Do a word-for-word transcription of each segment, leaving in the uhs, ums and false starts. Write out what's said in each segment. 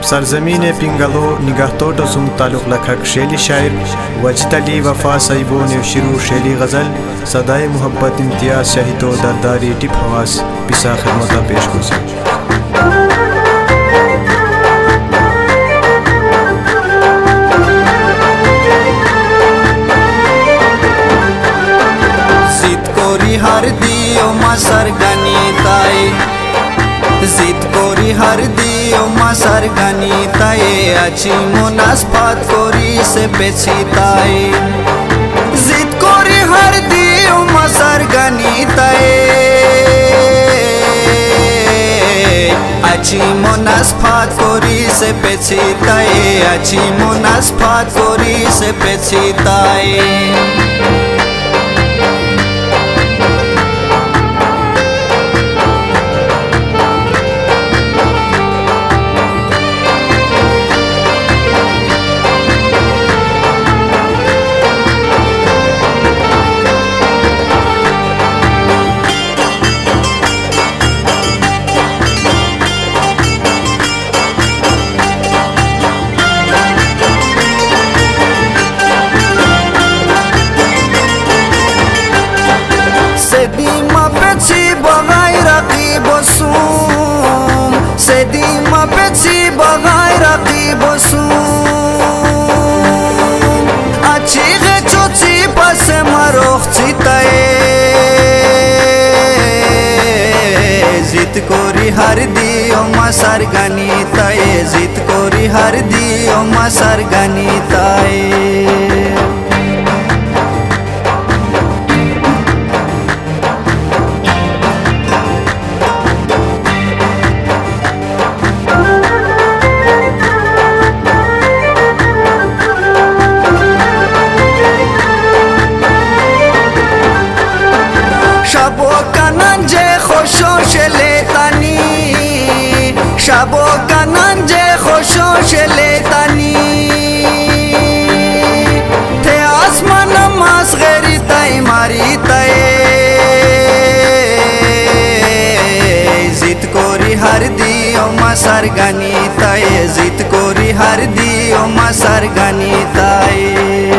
सरजमीन पिंगलो निगाहतोट जुम तालुक लखक शेली शायर वजतली वफा सईबो ने शिरू शेली गज़ल सदाए मोहब्बत इम्तियाज शहीदो दरदारी टिप हवास पिसा खिदमत पेश गुज़र। हर दियो मसर गनीताए जिद कोरी हर दियो मसर गनीताए अच्छी मुनासफत कोरी से पेछीताए जिद कोरी हर दियो मसर गनीताए अच्छी मुनासफत कोरी से पेछीताए अच्छी मुनासफत कोरी से पेछीताए। Sedima peci bagai raqib sum Sedima peci bagai raqib sum Achi ge chochi pas marokh chitae Zid kori har diyo masar ganitae Zid kori har diyo masar ganitae। शबो कनंजे खुशो शलेतानी शबो कनंजे खुशो शलेतानी थे आसमान मास गरी ताई मारी ताए जिद कोरी हर दियो मसर गनीताए जिद कोरी हर दियो मसर गनीताए।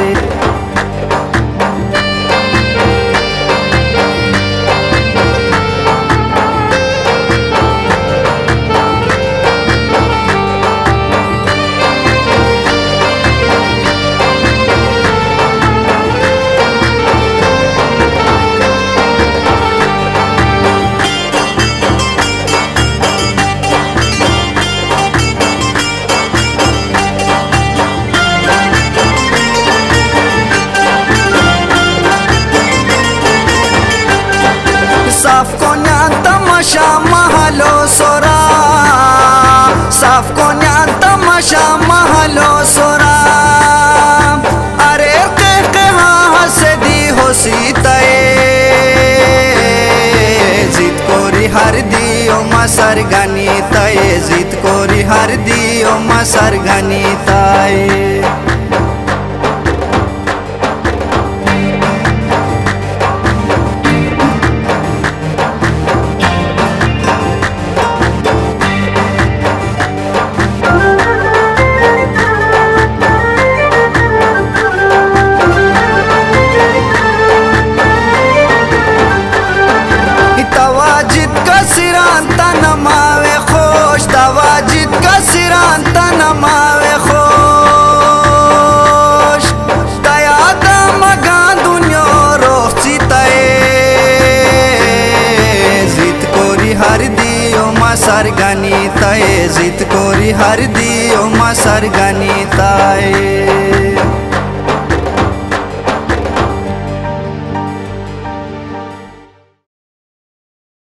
साफ कोन्या तमाशा महलो सोरा साफ कोन्या तमाशा महलो सोरा अरे के के हाँ हसदी होसी तए जिद कोरी हर दियो मसर गनीताए जिद कोरी हर दियो मसर गनीताए। हर दियो मसर गनीताए जिद कोरी हर दियो मसर गनीताए।